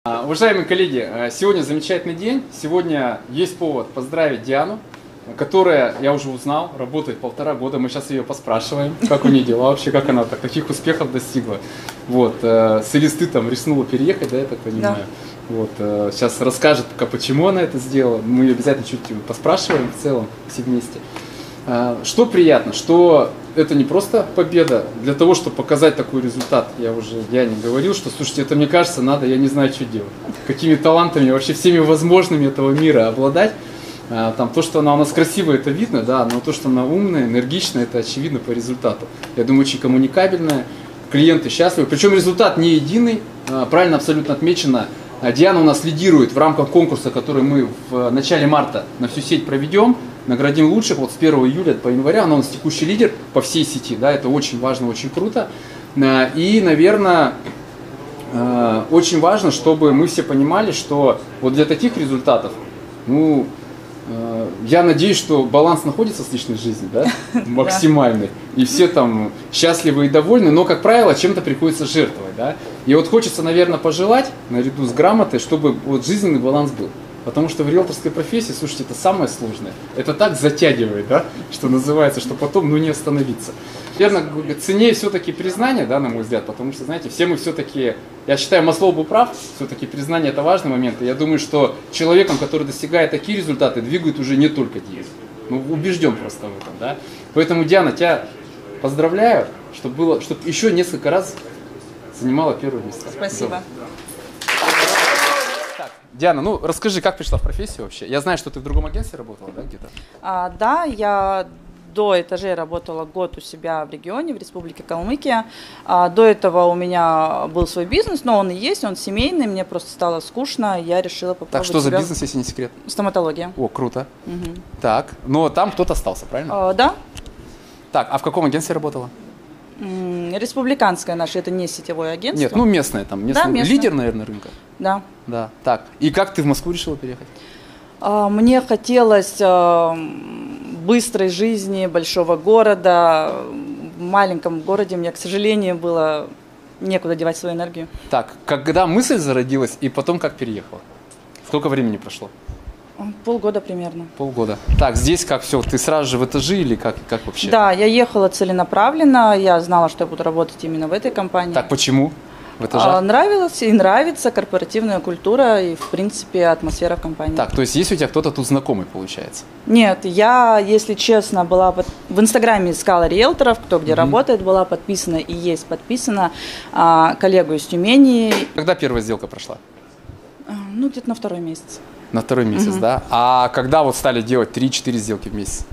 Уважаемые коллеги, сегодня замечательный день. Сегодня есть повод поздравить Диану, которая, я уже узнал, работает 1,5 года. Мы сейчас ее поспрашиваем, как у нее дела вообще, как она таких успехов достигла. Вот, с Элисты там рискнула переехать, да, я так понимаю. Да. Вот, сейчас расскажет, почему она это сделала. Мы ее обязательно чуть поспрашиваем в целом все вместе. Что приятно, что это не просто победа. Для того, чтобы показать такой результат, я уже Диане говорил, что, слушайте, это мне кажется, надо, я не знаю, что делать. Какими талантами, вообще всеми возможными этого мира обладать. Там, то, что она у нас красивая, это видно, да, но то, что она умная, энергичная, это очевидно по результату. Я думаю, очень коммуникабельная, клиенты счастливы. Причем результат не единый, правильно абсолютно отмечено. Диана у нас лидирует в рамках конкурса, который мы в начале марта на всю сеть проведем. Наградим лучших вот с 1 июля по января. Она у нас текущий лидер по всей сети. Да, это очень важно, очень круто. И, наверное, очень важно, чтобы мы все понимали, что вот для таких результатов, ну, я надеюсь, что баланс находится в личной жизни, да, максимальный. И все там счастливы и довольны, но, как правило, чем-то приходится жертвовать. Да? И вот хочется, наверное, пожелать, наряду с грамотой, чтобы вот жизненный баланс был. Потому что в риэлторской профессии, слушайте, это самое сложное. Это так затягивает, да, что называется, что потом, ну, не остановиться. Наверное, ценнее все-таки признание, да, на мой взгляд, потому что, знаете, все мы все-таки, я считаю, Маслоу был прав, все-таки признание это важный момент. И я думаю, что человеком, который достигает такие результаты, двигают уже не только деньги. Ну, убежден просто в этом, да. Поэтому, Диана, тебя поздравляю, чтобы еще несколько раз занимала первое место. Спасибо. Диана, ну расскажи, как пришла в профессию вообще? Я знаю, что ты в другом агентстве работала, да, где-то? Да, я до этажей работала год у себя в регионе, в Республике Калмыкия. До этого у меня был свой бизнес, но он и есть, он семейный, мне просто стало скучно, я решила попробовать. Так, что за бизнес, если не секрет? Стоматология. О, круто. Угу. Так, но там кто-то остался, правильно? Да. Так, а в каком агентстве работала? Республиканское наше, это не сетевое агентство. Нет, ну местное там, местный, да, местное. Лидер, наверное, рынка. Да. Да, так, и как ты в Москву решила переехать? Мне хотелось быстрой жизни, большого города. В маленьком городе мне, к сожалению, было некуда девать свою энергию. Так, когда мысль зародилась и потом как переехала? Сколько времени прошло? Полгода примерно. Полгода. Так, здесь как все? Ты сразу же в этажи или как вообще? Да, я ехала целенаправленно, я знала, что я буду работать именно в этой компании. Так, почему? В этажах? Нравилась и нравится корпоративная культура и, в принципе, атмосфера в компании. Так, то есть есть у тебя кто-то тут знакомый, получается? Нет, я, если честно, была в Инстаграме искала риэлторов, кто где работает, была подписана и есть подписана коллегу из Тюмени. Когда первая сделка прошла? Ну, где-то на 2-й месяц. На 2-й месяц, да? А когда вот стали делать 3-4 сделки в месяц?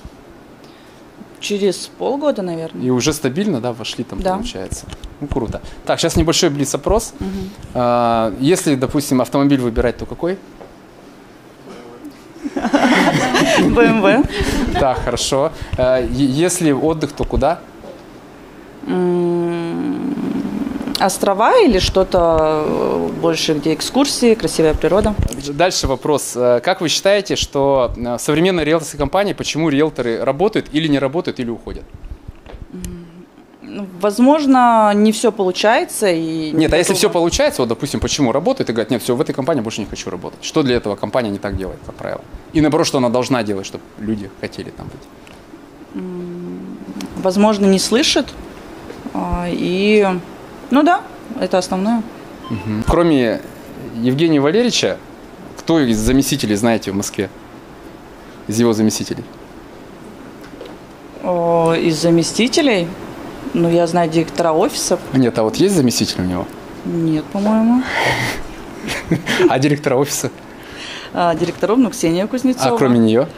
Через полгода, наверное. И уже стабильно, да, вошли там, да, получается. Ну, круто. Так, сейчас небольшой блиц-опрос. Если, допустим, автомобиль выбирать, то какой? BMW. Так, хорошо. Если отдых, то куда? Острова или что-то больше, где экскурсии, красивая природа? Дальше вопрос. Как вы считаете, что в современной риэлторской компании, почему риэлторы работают или не работают, или уходят? Возможно, не все получается. И нет, а если все получается, вот, допустим, почему работают и говорят, нет, все, в этой компании больше не хочу работать. Что для этого компания не так делает, как правило? И наоборот, что она должна делать, чтобы люди хотели там быть? Возможно, не слышат. И... Ну да, это основное. Кроме Евгения Валерьевича, кто из заместителей знаете в Москве? Из его заместителей? Из заместителей? Ну, я знаю директора офисов. Нет, а вот есть заместитель у него? Нет, по-моему. А директора офиса? Директоров, ну, Ксения Кузнецова. А кроме нее?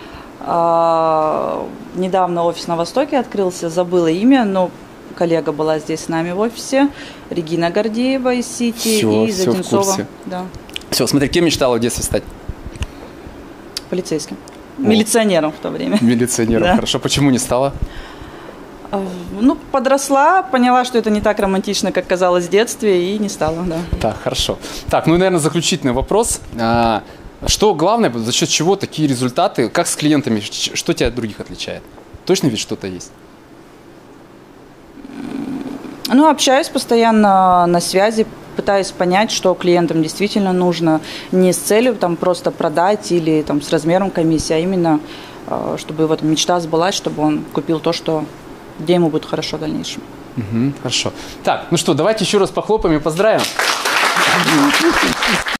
Недавно офис на Востоке открылся, забыла имя, но... Коллега была здесь с нами в офисе, Регина Гордеева из Сити и Заденцова. Да. Все, смотри, кем мечтала в детстве стать? Полицейским. Милиционером в то время. Милиционером, да. Хорошо. Почему не стала? Ну, подросла, поняла, что это не так романтично, как казалось в детстве, и не стала, да. Так, хорошо. Так, ну, наверное, заключительный вопрос. Что главное, за счет чего такие результаты, как с клиентами, что тебя от других отличает? Точно ведь что-то есть? Ну, общаюсь постоянно на связи, пытаюсь понять, что клиентам действительно нужно, не с целью там просто продать или там с размером комиссии, а именно чтобы вот мечта сбылась, чтобы он купил то, где ему будет хорошо в дальнейшем. Хорошо. Так, ну что, давайте еще раз похлопаем и поздравим.